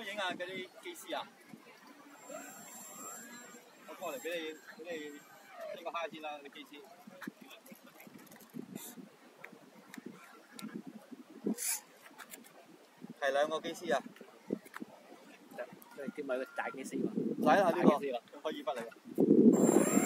想影下嗰啲機師啊？我過嚟俾你呢個 high 先啦，啲機師。係兩個機師啊！ 佢叫埋個大機師喎。 唔使啦，呢個可以不嚟。